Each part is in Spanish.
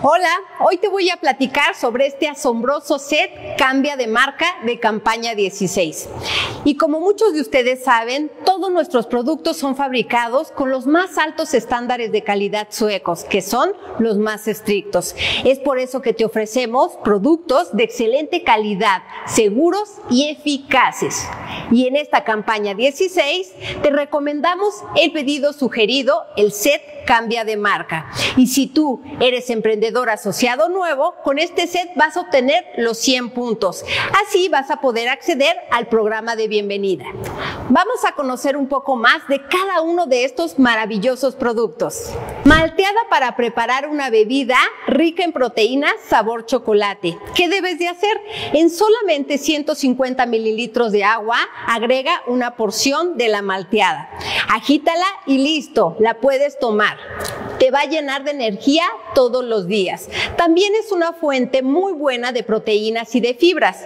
Hola, hoy te voy a platicar sobre este asombroso set Cambia de marca de campaña 16. Y como muchos de ustedes saben, todos nuestros productos son fabricados con los más altos estándares de calidad suecos, que son los más estrictos. Es por eso que te ofrecemos productos de excelente calidad, seguros y eficaces. Y en esta campaña 16 te recomendamos el pedido sugerido, el set Cambia de marca. Y si tú eres emprendedor asociado nuevo, con este set vas a obtener los 100 puntos. Así vas a poder acceder al programa de bienvenida. Vamos a conocer un poco más de cada uno de estos maravillosos productos. Malteada para preparar una bebida rica en proteínas, sabor chocolate. ¿Qué debes de hacer? En solamente 150 mililitros de agua, agrega una porción de la malteada. Agítala y listo, la puedes tomar. Te va a llenar de energía todos los días. También es una fuente muy buena de proteínas y de fibras.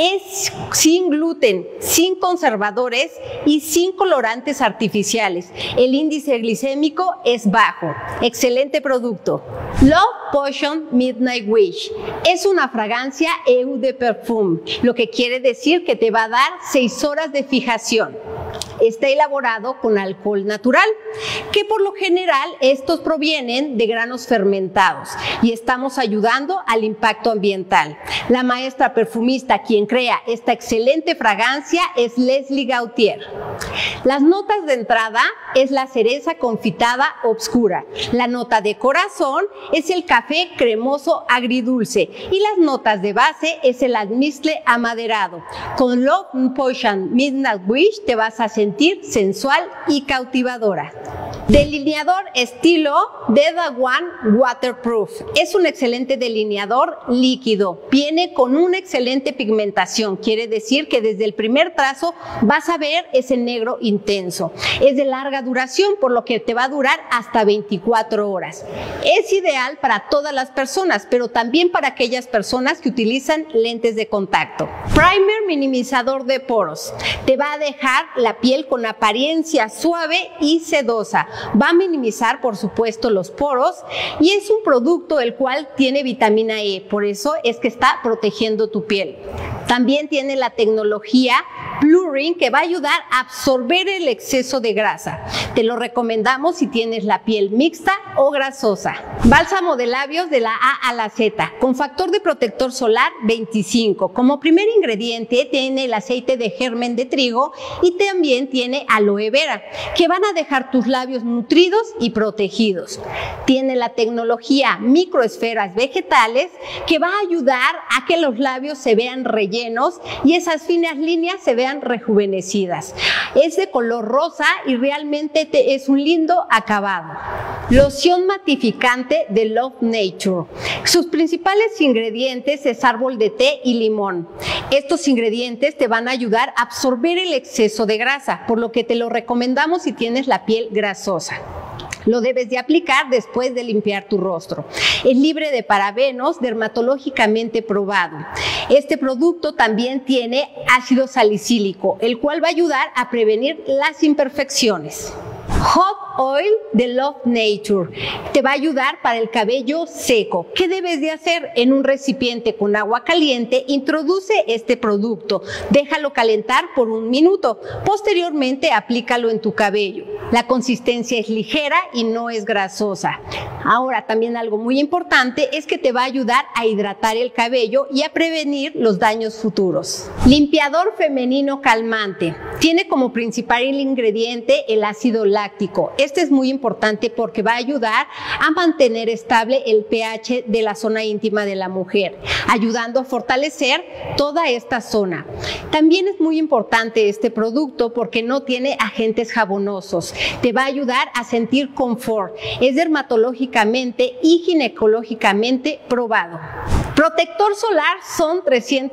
Es sin gluten, sin conservadores y sin colorantes artificiales. El índice glicémico es bajo. Excelente producto. Love Potion Midnight Wish. Es una fragancia Eau de Perfume, lo que quiere decir que te va a dar 6 horas de fijación. Está elaborado con alcohol natural, que por lo general estos provienen de granos fermentados y estamos ayudando al impacto ambiental. La maestra perfumista quien crea esta excelente fragancia es Leslie Gautier. Las notas de entrada es la cereza confitada oscura. La nota de corazón es el café cremoso agridulce y las notas de base es el almizcle amaderado. Con Love Potion Midnight Wish te vas a sentir sensual y cautivadora. Delineador estilo Deda One Waterproof. Es un excelente delineador líquido. Viene con una excelente pigmentación. Quiere decir que desde el primer trazo vas a ver ese negro intenso. Es de larga duración, por lo que te va a durar hasta 24 horas. Es ideal para todas las personas, pero también para aquellas personas que utilizan lentes de contacto. Primer minimizador de poros. Te va a dejar la piel con apariencia suave y sedosa. Va a minimizar, por supuesto, los poros y es un producto el cual tiene vitamina E, por eso es que está protegiendo tu piel. También tiene la tecnología Blurring que va a ayudar a absorber el exceso de grasa. Te lo recomendamos si tienes la piel mixta o grasosa. Bálsamo de labios de la A a la Z con factor de protector solar 25. Como primer ingrediente tiene el aceite de germen de trigo y también tiene aloe vera que van a dejar tus labios nutridos y protegidos. Tiene la tecnología microesferas vegetales que va a ayudar a que los labios se vean rellenos y esas finas líneas se vean rejuvenecidas. Es de color rosa y realmente es un lindo acabado. Loción matificante de Love Nature. Sus principales ingredientes es árbol de té y limón. Estos ingredientes te van a ayudar a absorber el exceso de grasa, por lo que te lo recomendamos si tienes la piel grasosa. Lo debes de aplicar después de limpiar tu rostro. Es libre de parabenos, dermatológicamente probado. Este producto también tiene ácido salicílico, el cual va a ayudar a prevenir las imperfecciones. Hot Oil de Love Nature te va a ayudar para el cabello seco. ¿Qué debes de hacer? En un recipiente con agua caliente, introduce este producto, déjalo calentar por 1 minuto, posteriormente aplícalo en tu cabello. La consistencia es ligera y no es grasosa. Ahora también algo muy importante es que te va a ayudar a hidratar el cabello y a prevenir los daños futuros. Limpiador femenino calmante. Tiene como principal ingrediente el ácido láctico. Este es muy importante porque va a ayudar a mantener estable el pH de la zona íntima de la mujer, ayudando a fortalecer toda esta zona. También es muy importante este producto porque no tiene agentes jabonosos. Te va a ayudar a sentir confort. Es dermatológicamente y ginecológicamente probado. Protector solar Sun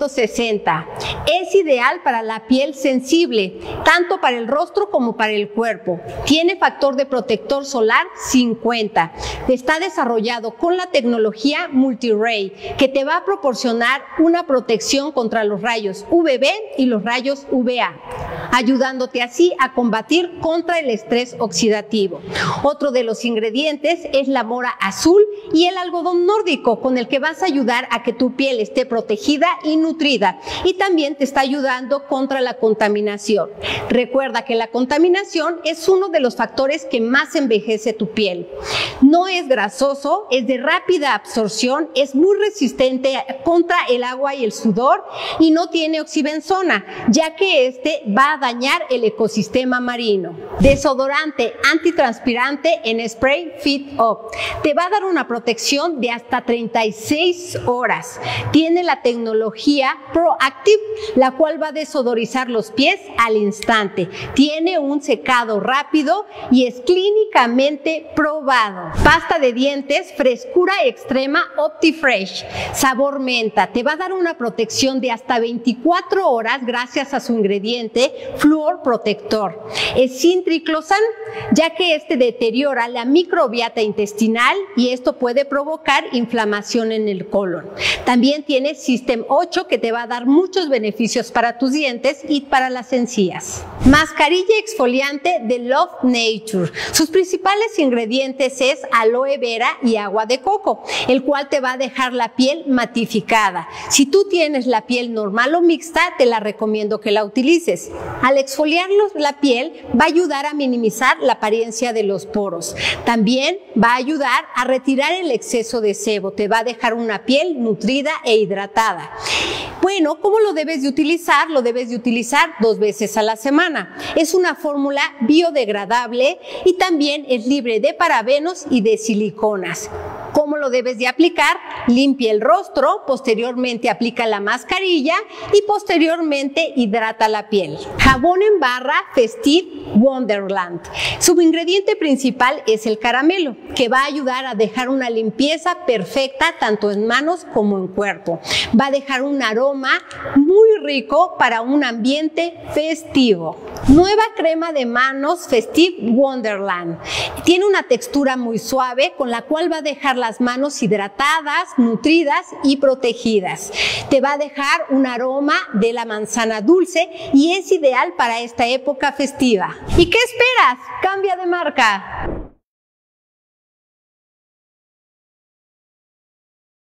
360. Es ideal para la piel sensible, tanto para el rostro como para el cuerpo. Tiene factor de protector solar 50. Está desarrollado con la tecnología Multi-Ray, que te va a proporcionar una protección contra los rayos UVB y los rayos UVA, ayudándote así a combatir contra el estrés oxidativo. Otro de los ingredientes es la mora azul y el algodón nórdico, con el que vas a ayudar a que tu piel esté protegida y nutrida, y también te está ayudando contra la contaminación. Recuerda que la contaminación es uno de los factores que más envejece tu piel. No es grasoso, es de rápida absorción, es muy resistente contra el agua y el sudor y no tiene oxibenzona, ya que este va a dañar el ecosistema marino. Desodorante antitranspirante en spray Fit Up. Te va a dar una protección de hasta 36 horas. Tiene la tecnología ProActive, la cual va a desodorizar los pies al instante. Tiene un secado rápido y es clínicamente probado. Pasta de dientes Frescura Extrema OptiFresh, sabor menta. Te va a dar una protección de hasta 24 horas gracias a su ingrediente Fluor Protector. Es sin triclosan, ya que este deteriora la microbiota intestinal y esto puede provocar inflamación en el colon. También tiene System 8, que te va a dar muchos beneficios para tus dientes y para las encías. Mascarilla exfoliante de Love Nature. Sus principales ingredientes es aloe vera y agua de coco, el cual te va a dejar la piel matificada. Si tú tienes la piel normal o mixta, te la recomiendo que la utilices. Al exfoliar la piel, va a ayudar a minimizar la apariencia de los poros. También va a ayudar a retirar el exceso de sebo. Te va a dejar una piel nutrida e hidratada. Bueno, ¿cómo lo debes de utilizar? Lo debes de utilizar 2 veces a la semana. Es una fórmula biodegradable y también es libre de parabenos y de siliconas. ¿Cómo lo debes de aplicar? Limpia el rostro, posteriormente aplica la mascarilla y posteriormente hidrata la piel. Jabón en barra Festive Wonderland. Su ingrediente principal es el caramelo, que va a ayudar a dejar una limpieza perfecta tanto en manos como en cuerpo. Va a dejar un aroma muy rico para un ambiente festivo. Nueva crema de manos Festive Wonderland. Tiene una textura muy suave con la cual va a dejar las manos hidratadas, nutridas y protegidas. Te va a dejar un aroma de la manzana dulce y es ideal para esta época festiva. ¿Y qué esperas? ¡Cambia de marca!